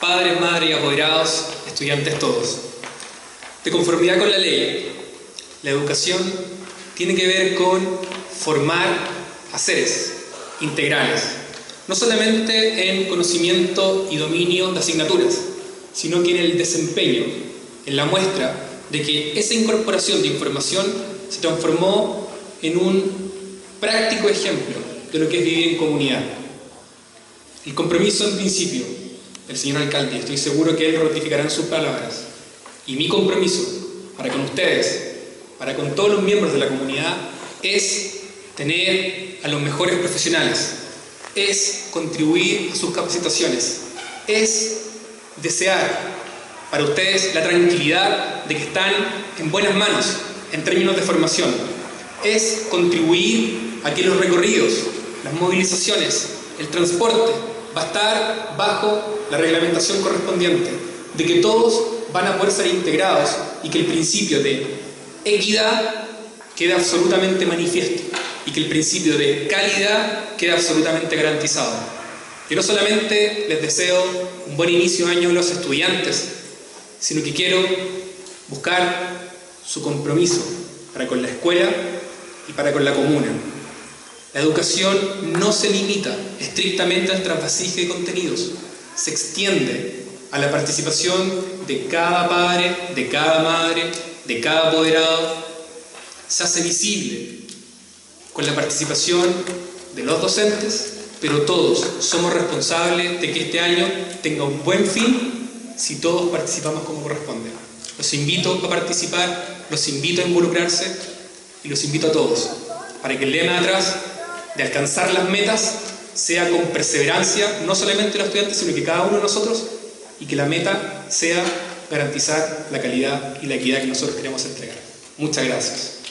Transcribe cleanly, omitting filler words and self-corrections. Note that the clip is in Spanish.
padres, madres y apoderados, estudiantes todos. De conformidad con la ley, la educación tiene que ver con formar a seres integrales, no solamente en conocimiento y dominio de asignaturas, sino que en el desempeño, en la muestra de que esa incorporación de información se transformó en un práctico ejemplo de lo que es vivir en comunidad. El compromiso en principio del señor alcalde, estoy seguro que él ratificará en sus palabras, y mi compromiso para con ustedes, para con todos los miembros de la comunidad, es tener a los mejores profesionales, es contribuir a sus capacitaciones, es desear para ustedes la tranquilidad de que están en buenas manos en términos de formación, es contribuir a que los recorridos, las movilizaciones, el transporte va a estar bajo la reglamentación correspondiente, de que todos van a poder ser integrados y que el principio de equidad quede absolutamente manifiesto y que el principio de calidad quede absolutamente garantizado. Yo no solamente les deseo un buen inicio de año a los estudiantes, sino que quiero buscar su compromiso para con la escuela y para con la comuna. La educación no se limita estrictamente al trasvasije de contenidos, se extiende a la participación de cada padre, de cada madre, de cada apoderado, se hace visible con la participación de los docentes, pero todos somos responsables de que este año tenga un buen fin si todos participamos como corresponde. Los invito a participar, los invito a involucrarse y los invito a todos para que el lema de atrás de alcanzar las metas sea con perseverancia, no solamente los estudiantes, sino que cada uno de nosotros, y que la meta sea garantizar la calidad y la equidad que nosotros queremos entregar. Muchas gracias.